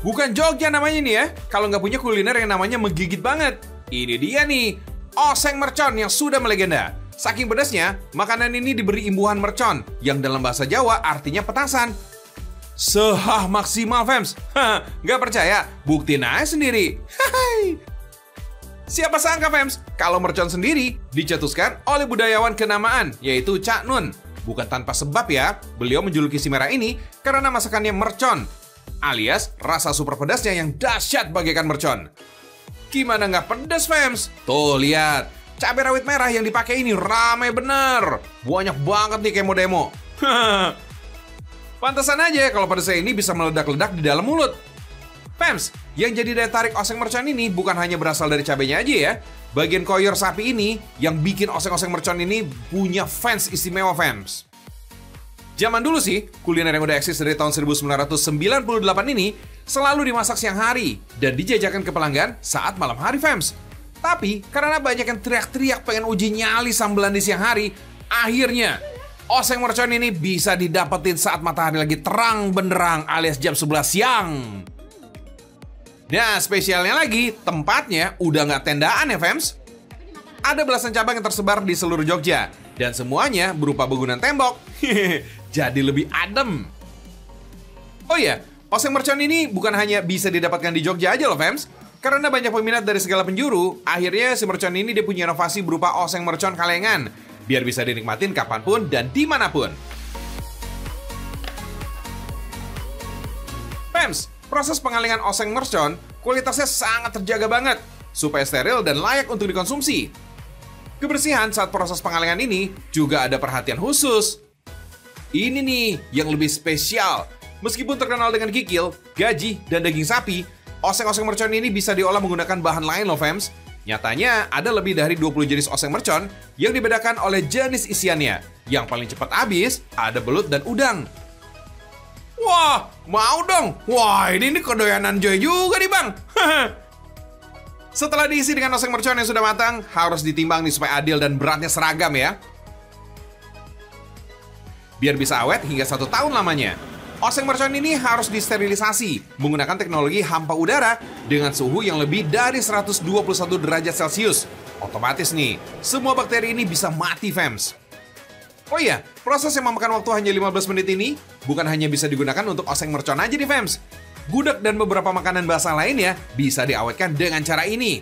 Bukan Jogja namanya nih ya, kalau nggak punya kuliner yang namanya menggigit banget. Ini dia nih, oseng mercon yang sudah melegenda. Saking pedasnya, makanan ini diberi imbuhan mercon, yang dalam bahasa Jawa artinya petasan. Sehah maksimal, fams. Nggak percaya? Buktiin aja sendiri. Hai. Siapa sangka, fams, kalau mercon sendiri dicetuskan oleh budayawan kenamaan, yaitu Cak Nun. Bukan tanpa sebab ya, beliau menjuluki si merah ini karena masakannya mercon, alias rasa super pedasnya yang dahsyat bagaikan mercon. Gimana nggak pedas, fams? Tuh, lihat. Cabai rawit merah yang dipakai ini ramai bener. Banyak banget nih kayak mau demo. Pantesan aja kalau pedasnya ini bisa meledak-ledak di dalam mulut. Fams, yang jadi daya tarik oseng mercon ini bukan hanya berasal dari cabenya aja ya. Bagian koyor sapi ini yang bikin oseng-oseng mercon ini punya fans istimewa, fams. Zaman dulu sih, kuliner yang udah eksis dari tahun 1998 ini selalu dimasak siang hari dan dijajakan ke pelanggan saat malam hari, fams. Tapi karena banyak yang teriak-teriak pengen uji nyali sambelan di siang hari, akhirnya oseng mercon ini bisa didapetin saat matahari lagi terang benderang alias jam 11 siang. Nah, spesialnya lagi, tempatnya udah nggak tendaan ya, fams. Ada belasan cabang yang tersebar di seluruh Jogja, dan semuanya berupa bangunan tembok. Jadi lebih adem. Oh iya, oseng mercon ini bukan hanya bisa didapatkan di Jogja aja loh, fams. Karena banyak peminat dari segala penjuru, akhirnya si mercon ini dia punya inovasi berupa oseng mercon kalengan, biar bisa dinikmatin kapanpun dan dimanapun. Fams, proses pengalengan oseng mercon kualitasnya sangat terjaga banget, supaya steril dan layak untuk dikonsumsi. Kebersihan saat proses pengalengan ini juga ada perhatian khusus. Ini nih yang lebih spesial. Meskipun terkenal dengan kikil, gaji, dan daging sapi, oseng-oseng mercon ini bisa diolah menggunakan bahan lain loh, fams. Nyatanya ada lebih dari 20 jenis oseng mercon yang dibedakan oleh jenis isiannya. Yang paling cepat habis ada belut dan udang. Wah, mau dong. Wah, ini kedoyanan Joy juga nih, Bang. Setelah diisi dengan oseng mercon yang sudah matang, harus ditimbang nih supaya adil dan beratnya seragam ya. Biar bisa awet hingga 1 tahun lamanya. Oseng mercon ini harus disterilisasi menggunakan teknologi hampa udara dengan suhu yang lebih dari 121 derajat Celcius. Otomatis nih, semua bakteri ini bisa mati, fams. Oh iya, proses yang memakan waktu hanya 15 menit ini bukan hanya bisa digunakan untuk oseng mercon aja nih, fams. Gudeg dan beberapa makanan basah lainnya bisa diawetkan dengan cara ini.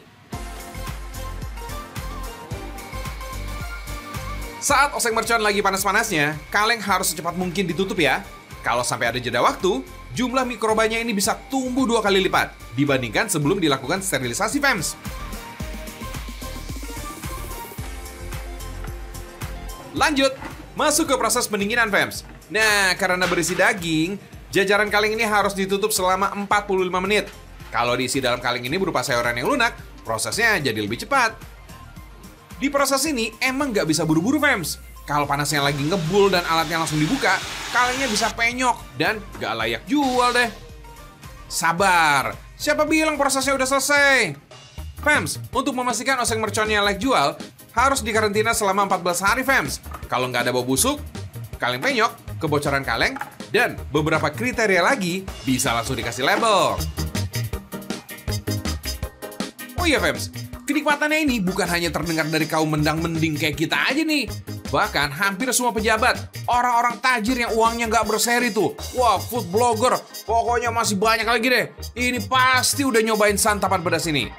Saat oseng mercon lagi panas-panasnya, kaleng harus secepat mungkin ditutup ya. Kalau sampai ada jeda waktu, jumlah mikrobanya ini bisa tumbuh 2 kali lipat dibandingkan sebelum dilakukan sterilisasi, fams. Lanjut, masuk ke proses pendinginan, fams. Nah, karena berisi daging, jajaran kaleng ini harus ditutup selama 45 menit. Kalau diisi dalam kaleng ini berupa sayuran yang lunak, prosesnya jadi lebih cepat. Di proses ini emang nggak bisa buru-buru, fams. Kalau panasnya lagi ngebul dan alatnya langsung dibuka, kalengnya bisa penyok dan nggak layak jual deh. Sabar, siapa bilang prosesnya udah selesai? Fams, untuk memastikan oseng merconnya layak jual, harus dikarantina selama 14 hari, fams. Kalau nggak ada bau busuk, kaleng penyok, kebocoran kaleng, dan beberapa kriteria lagi bisa langsung dikasih label. Oh iya, fams, kenikmatannya ini bukan hanya terdengar dari kaum mendang-mending kayak kita aja nih. Bahkan hampir semua pejabat, orang-orang tajir yang uangnya nggak berseri tuh. Wah, food blogger, pokoknya masih banyak lagi deh. Ini pasti udah nyobain santapan pedas ini.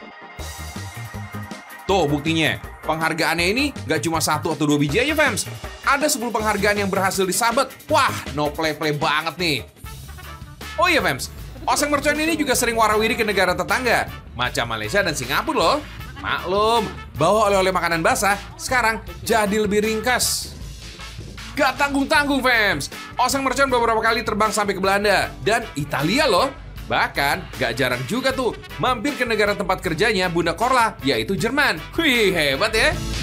Tuh buktinya, penghargaannya ini nggak cuma 1 atau 2 biji aja, fams. Ada 10 penghargaan yang berhasil disabet. Wah, no play-play banget nih. Oh iya, fams, oseng mercon ini juga sering warawiri ke negara tetangga, macam Malaysia dan Singapura loh. Maklum, bawa oleh-oleh makanan basah sekarang jadi lebih ringkas. Gak tanggung-tanggung, fams. Oseng mercon beberapa kali terbang sampai ke Belanda dan Italia loh. Bahkan gak jarang juga tuh mampir ke negara tempat kerjanya Bunda Korla, yaitu Jerman. Wih, hebat ya.